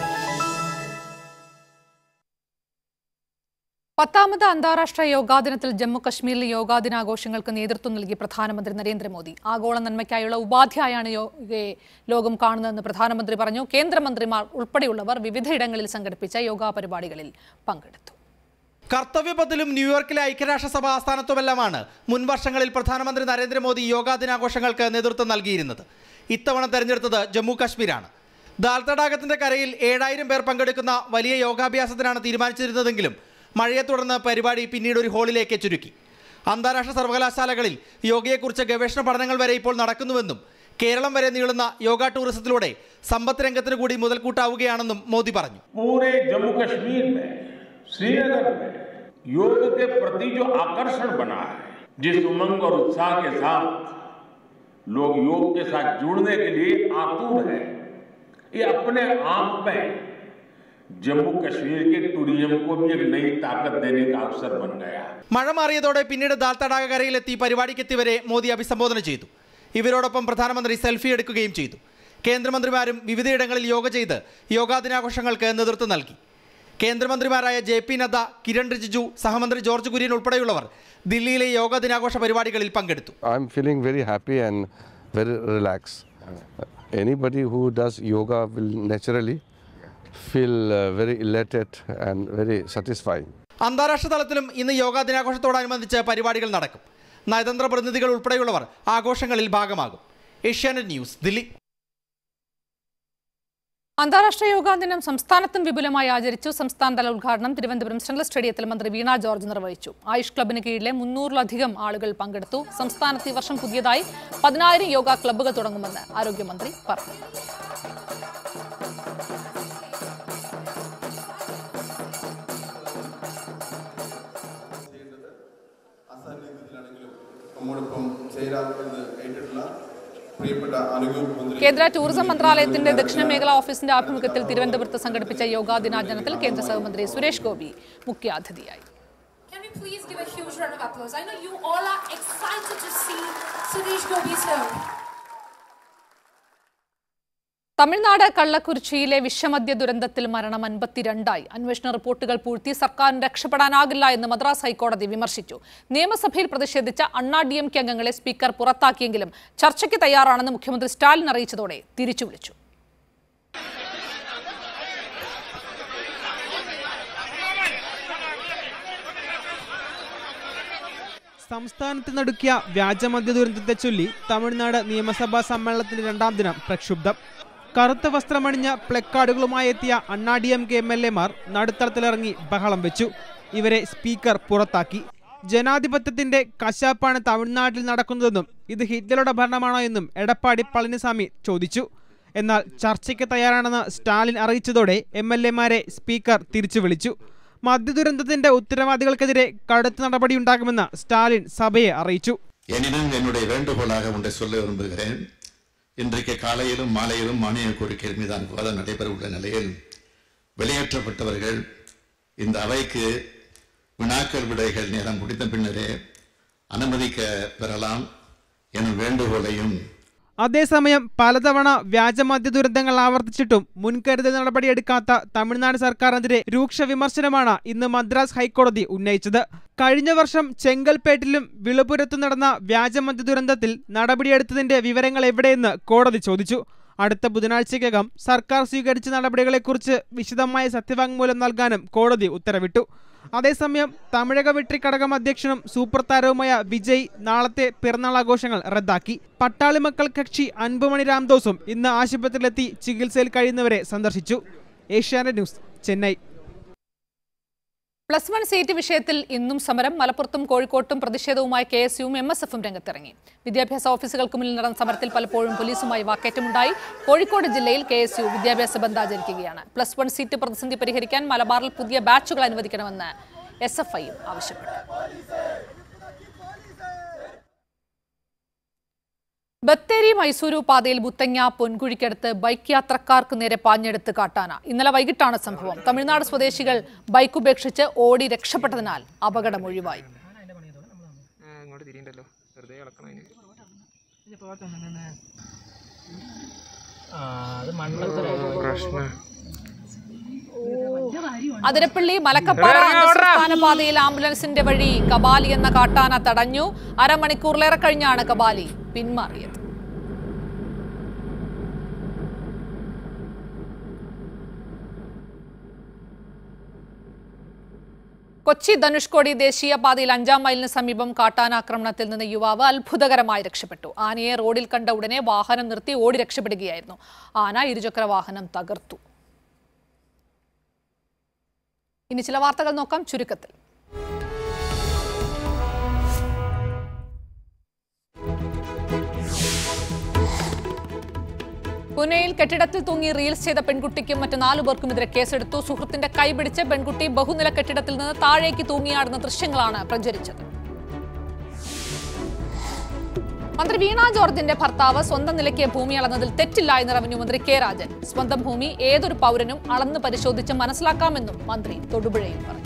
പത്താമത് അന്താരാഷ്ട്ര യോഗാ ദിനത്തിൽ ജമ്മു കശ്മീരിൽ യോഗാ ദിനാഘോഷങ്ങൾക്ക് നേതൃത്വം നൽകി പ്രധാനമന്ത്രി നരേന്ദ്രമോദി. ആഗോള നന്മയ്ക്കായുള്ള ഉപാധിയായാണ് യോഗയെ ലോകം കാണുന്നതെന്ന് പ്രധാനമന്ത്രി പറഞ്ഞു. കേന്ദ്രമന്ത്രിമാർ ഉൾപ്പെടെയുള്ളവർ വിവിധയിടങ്ങളിൽ സംഘടിപ്പിച്ച യോഗാ പരിപാടികളിൽ പങ്കെടുത്തു. കർത്തവ്യപഥിലും ന്യൂയോർക്കിലെ ഐക്യരാഷ്ട്രസഭ ആസ്ഥാനത്തുമെല്ലാമാണ് മുൻ വർഷങ്ങളിൽ പ്രധാനമന്ത്രി നരേന്ദ്രമോദി യോഗാ ദിനാഘോഷങ്ങൾക്ക് നേതൃത്വം നൽകിയിരുന്നത്. ഇത്തവണ തെരഞ്ഞെടുത്തത് ജമ്മു കാശ്മീരാണ്. ദാൽ തടാകത്തിന്റെ കരയിൽ ഏഴായിരം പേർ പങ്കെടുക്കുന്ന വലിയ യോഗാഭ്യാസത്തിനാണ് തീരുമാനിച്ചിരുന്നതെങ്കിലും മഴയെ തുടർന്ന് പരിപാടി പിന്നീട് ഒരു ഹാളിലേക്ക് ചുരുക്കി. അന്താരാഷ്ട്ര സർവകലാശാലകളിൽ യോഗയെക്കുറിച്ച് ഗവേഷണ പഠനങ്ങൾ വരെ ഇപ്പോൾ നടക്കുന്നുവെന്നും കേരളം വരെ നീളുന്ന യോഗ ടൂറിസത്തിലൂടെ സമ്പത്ത് രംഗത്തിന് കൂടി മുതൽക്കൂട്ടാവുകയാണെന്നും മോദി പറഞ്ഞു. श्रीनगर में योग के प्रति जो आकर्षण बना है, जिस उमंग और उत्साह के साथ लोग योग के साथ जुड़ने के लिए आतुर हैं। ये अपने आप में जम्मू कश्मीर के टूरिज्म को भी एक नई ताकत देने का अवसर बन गया। മഴ മാറിയതോടെ പിന്നീട് ദാൽ തടാക കരയിലെത്തി പരിപാടിക്കെത്തിയവരെ മോദി അഭിസംബോധന ചെയ്തു. ഇവരോടൊപ്പം പ്രധാനമന്ത്രി സെൽഫി എടുക്കുകയും ചെയ്തു. കേന്ദ്രമന്ത്രിമാരും വിവിധയിടങ്ങളിൽ യോഗ ചെയ്ത് യോഗാ ദിനാഘോഷങ്ങൾക്ക് നേതൃത്വം നൽകി. കേന്ദ്രമന്ത്രിമാരായ ജെ പി നദ്ദ, കിരൺ റിജിജു, സഹമന്ത്രി ജോർജ് കുര്യൻ ഉൾപ്പെടെയുള്ളവർ ദില്ലിയിലെ യോഗാ ദിനാഘോഷ പരിപാടികളിൽ പങ്കെടുത്തു. I am feeling very happy and very relaxed. Anybody who does yoga will naturally feel uh, very elated and very satisfying. അന്താരാഷ്ട്ര തലത്തിലും ഇന്ന് യോഗാ ദിനാഘോഷത്തോടനുബന്ധിച്ച് പരിപാടികൾ നടക്കും. നയതന്ത്ര പ്രതിനിധികൾ ഉൾപ്പെടെയുള്ളവർ ആഘോഷങ്ങളിൽ ഭാഗമാകും. ഏഷ്യാനെറ്റ് ന്യൂസ്, ദില്ലി. അന്താരാഷ്ട്ര യോഗാ ദിനം സംസ്ഥാനത്തും വിപുലമായി ആചരിച്ചു. സംസ്ഥാനതല ഉദ്ഘാടനം തിരുവനന്തപുരം സെൻട്രൽ സ്റ്റേഡിയത്തിൽ മന്ത്രി വീണ ജോർജ് നിർവഹിച്ചു. ആയുഷ് ക്ലബിന് കീഴിലെ മുന്നൂറിലധികം ആളുകൾ പങ്കെടുത്തു. സംസ്ഥാനത്ത് ഈ വർഷം പുതിയതായി പതിനായിരം യോഗ ക്ലബ്ബുകൾ തുടങ്ങുമെന്ന് ആരോഗ്യമന്ത്രി പറഞ്ഞു. കേന്ദ്ര ടൂറിസം മന്ത്രാലയത്തിന്റെ ദക്ഷിണ മേഖലാ ഓഫീസിന്റെ ആഭിമുഖ്യത്തിൽ തിരുവനന്തപുരത്ത് സംഘടിപ്പിച്ച യോഗാ ദിനാചരണത്തിൽ കേന്ദ്ര സഹമന്ത്രി സുരേഷ് ഗോപി മുഖ്യാതിഥിയായി. തമിഴ്നാട് കള്ളക്കുറിച്ചിയിലെ വിഷമദ്യ ദുരന്തത്തിൽ മരണം അൻപത്തിരണ്ടായി. അന്വേഷണ റിപ്പോർട്ടുകൾ പൂഴ്ത്തി സർക്കാരിന് രക്ഷപ്പെടാനാകില്ല എന്ന് മദ്രാസ് ഹൈക്കോടതി വിമർശിച്ചു. നിയമസഭയിൽ പ്രതിഷേധിച്ച അണ്ണാ ഡി എം കെ അംഗങ്ങളെ സ്പീക്കർ പുറത്താക്കിയെങ്കിലും ചർച്ചയ്ക്ക് തയ്യാറാണെന്ന് മുഖ്യമന്ത്രി സ്റ്റാലിൻ അറിയിച്ചതോടെ തിരിച്ചുവിളിച്ചു. സംസ്ഥാനത്ത് നടുക്കിയ വ്യാജമദ്യ ദുരന്തത്തെ ചൊല്ലി തമിഴ്നാട് നിയമസഭാ സമ്മേളനത്തിന്റെ രണ്ടാം ദിനം പ്രക്ഷുബ്ധം. കറുത്ത വസ്ത്രമണിഞ്ഞ പ്ലക്കാർഡുകളുമായി എത്തിയ Anna D M K M L എമാർ നടുത്തളത്തിലിറങ്ങി ബഹളം വെച്ചു. ഇവരെ സ്പീക്കർ പുറത്താക്കി. ജനാധിപത്യത്തിന്റെ കശാപ്പാണ് തമിഴ്നാട്ടിൽ നടക്കുന്നതെന്നും ഇത് ഹിറ്റ്ലറുടെ ഭരണമാണോ എന്നും എടപ്പാടി പളനിസ്വാമി ചോദിച്ചു. എന്നാൽ ചർച്ചയ്ക്ക് തയ്യാറാണെന്ന് സ്റ്റാലിൻ അറിയിച്ചതോടെ എം എൽ എമാരെ സ്പീക്കർ തിരിച്ചു വിളിച്ചു. മദ്യദുരന്തത്തിന്റെ ഉത്തരവാദികൾക്കെതിരെ കടുത്ത നടപടിയുണ്ടാകുമെന്ന് സ്റ്റാലിൻ സഭയെ അറിയിച്ചു. இன்றைக்கு காலையிலும் மாலையிலும் மானிய கோரிக்கைகள் மீதான விவாதம் நடைபெற உள்ள நிலையில் வெளியேற்றப்பட்டவர்கள் இந்த அவைக்கு வினாக்கள் விடைகள் நேரம் முடித்த பின்னரே അനുമതിക്ക പെറലാം എന്ന വേണ്ടുകോളയും. അതേസമയം പലതവണ വ്യാജമദ്യ ദുരന്തങ്ങൾ ആവർത്തിച്ചിട്ടും മുൻകരുതൽ നടപടിയെടുക്കാത്ത തമിഴ്നാട് സർക്കാരിനെതിരെ രൂക്ഷ വിമർശനമാണ് ഇന്ന് മദ്രാസ് ഹൈക്കോടതി ഉന്നയിച്ചത്. കഴിഞ്ഞ വർഷം ചെങ്കൽപ്പേട്ടിലും വിളുപുരത്തും നടന്ന വ്യാജമദ്യ ദുരന്തത്തിൽ നടപടിയെടുത്തതിന്റെ വിവരങ്ങൾ എവിടെയെന്ന് കോടതി ചോദിച്ചു. അടുത്ത ബുധനാഴ്ചയ്ക്കകം സർക്കാർ സ്വീകരിച്ച നടപടികളെക്കുറിച്ച് വിശദമായ സത്യവാങ്മൂലം നൽകാനും കോടതി ഉത്തരവിട്ടു. അതേസമയം തമിഴക വെട്രി ഘടകം അധ്യക്ഷനും സൂപ്പർ താരവുമായ വിജയ് നാളത്തെ പിറന്നാൾ ആഘോഷങ്ങൾ റദ്ദാക്കി. പട്ടാളി മക്കൾ കക്ഷി അൻപുമണി രാംദോസും ഇന്ന് ആശുപത്രിയിലെത്തി ചികിത്സയിൽ കഴിയുന്നവരെ സന്ദർശിച്ചു. Asianet news, Chennai. Plus one seat വിഷയത്തിൽ ഇന്നും സമരം. മലപ്പുറത്തും കോഴിക്കോട്ടും പ്രതിഷേധവുമായി കെ എസ് യുവും എം എസ് എഫും രംഗത്തിറങ്ങി. വിദ്യാഭ്യാസ ഓഫീസുകൾക്ക് മുന്നിൽ നടന്ന സമരത്തിൽ പലപ്പോഴും പോലീസുമായി വാക്കേറ്റമുണ്ടായി. കോഴിക്കോട് ജില്ലയിൽ കെ എസ് യു വിദ്യാഭ്യാസ ബന്ദ് ആചരിക്കുകയാണ്. പ്ലസ് വൺ സീറ്റ് പ്രതിസന്ധി പരിഹരിക്കാൻ മലബാറിൽ പുതിയ ബാച്ചുകൾ അനുവദിക്കണമെന്ന് എസ് എഫ് ഐയും ആവശ്യപ്പെട്ടു. ബത്തേരി മൈസൂരു പാതയിൽ ബുത്തങ്ങ പൊൻകുഴിക്കടുത്ത് ബൈക്ക് യാത്രക്കാർക്ക് നേരെ പാഞ്ഞെടുത്ത് കാട്ടാന. ഇന്നലെ വൈകിട്ടാണ് സംഭവം. തമിഴ്നാട് സ്വദേശികൾ ബൈക്ക് ഉപേക്ഷിച്ച് ഓടി രക്ഷപ്പെട്ടതിനാൽ അപകടം ഒഴിവായി. അതിരപ്പള്ളി മലക്കപ്പാറ അന്തർസംസ്ഥാന പാതയിൽ ആംബുലൻസിന്റെ വഴി കബാലി എന്ന കാട്ടാന തടഞ്ഞു. അരമണിക്കൂറിലേറെ കഴിഞ്ഞാണ് കബാലി പിന്മാറിയത്. കൊച്ചി ധനുഷ്കോടി ദേശീയപാതയിൽ അഞ്ചാം മൈലിന് സമീപം കാട്ടാനാക്രമണത്തിൽ നിന്ന് യുവാവ് അത്ഭുതകരമായി രക്ഷപ്പെട്ടു. ആനയെ റോഡിൽ കണ്ട ഉടനെ വാഹനം നിർത്തി ഓടി രക്ഷപ്പെടുകയായിരുന്നു. ആന ഇരുചക്ര വാഹനം തകർത്തു. ഇനി ചില വാർത്തകൾ നോക്കാം ചുരുക്കത്തിൽ. പൂനെയിൽ കെട്ടിടത്തിൽ തൂങ്ങി റീൽസ് ചെയ്ത പെൺകുട്ടിക്കും മറ്റ് നാലു പേർക്കുമെതിരെ കേസെടുത്തു. സുഹൃത്തിന്റെ കൈപിടിച്ച് പെൺകുട്ടി ബഹുനില കെട്ടിടത്തിൽ നിന്ന് താഴേക്ക് തൂങ്ങിയാടുന്ന ദൃശ്യങ്ങളാണ് പ്രചരിച്ചത്. മന്ത്രി വീണ ജോർജിന്റെ ഭർത്താവ് സ്വന്തം നിലയ്ക്ക് ഭൂമി അളന്നതിൽ തെറ്റില്ല എന്ന് റവന്യൂ മന്ത്രി കെ രാജൻ. സ്വന്തം ഭൂമി ഏതൊരു പൗരനും അളന്ന് പരിശോധിച്ച് മനസ്സിലാക്കാമെന്നും മന്ത്രി തൊടുപുഴയിൽ പറഞ്ഞു.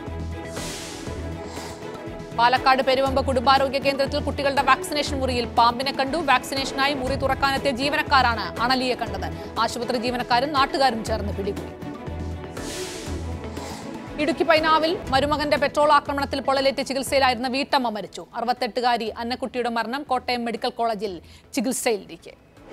പാലക്കാട് പെരുവമ്പ് കുടുംബാരോഗ്യ കേന്ദ്രത്തിൽ കുട്ടികളുടെ വാക്സിനേഷൻ മുറിയിൽ പാമ്പിനെ കണ്ടു. വാക്സിനേഷനായി മുറി തുറക്കാനെത്തിയ ജീവനക്കാരാണ് അണലിയെ കണ്ടത്. ആശുപത്രി ജീവനക്കാരും നാട്ടുകാരും ചേർന്ന് പിടികൂടി. ഇടുക്കി പൈനാവിൽ മരുമകന്റെ പെട്രോൾ ആക്രമണത്തിൽ പൊള്ളലേറ്റ് ചികിത്സയിലായിരുന്ന വീട്ടമ്മ മരിച്ചു. അറുപത്തെട്ടുകാരി അന്നക്കുട്ടിയുടെ മരണം കോട്ടയം മെഡിക്കൽ കോളേജിൽ ചികിത്സയിലിരിക്കെ.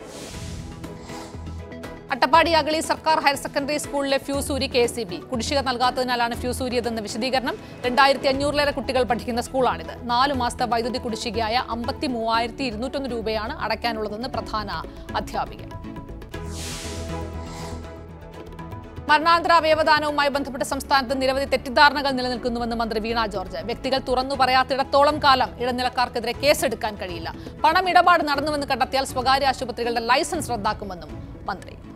അട്ടപ്പാടി അഗളി സർക്കാർ ഹയർ സെക്കൻഡറി സ്കൂളിലെ ഫ്യൂസ് ഊരി കെ എസ് ഇ ബി. കുടിശ്ശിക നൽകാത്തതിനാലാണ് ഫ്യൂസ് ഊരിയതെന്ന് വിശദീകരണം. രണ്ടായിരത്തി അഞ്ഞൂറിലേറെ കുട്ടികൾ പഠിക്കുന്ന സ്കൂളാണിത്. നാലു മാസത്തെ വൈദ്യുതി കുടിശ്ശികയായ അമ്പത്തി മൂവായിരത്തി ഇരുന്നൂറ്റൊന്ന് രൂപയാണ് അടയ്ക്കാനുള്ളതെന്ന് പ്രധാന അധ്യാപിക. മരണാന്തര അവയവദാനവുമായി ബന്ധപ്പെട്ട് സംസ്ഥാനത്ത് നിരവധി തെറ്റിദ്ധാരണകൾ നിലനിൽക്കുന്നുവെന്ന് മന്ത്രി വീണ ജോർജ്. വ്യക്തികൾ തുറന്നു പറയാത്തിടത്തോളം കാലം ഇടനിലക്കാർക്കെതിരെ കേസെടുക്കാൻ കഴിയില്ല. പണമിടപാട് നടന്നുവെന്ന് കണ്ടെത്തിയാൽ സ്വകാര്യ ആശുപത്രികളുടെ ലൈസൻസ് റദ്ദാക്കുമെന്നും മന്ത്രി.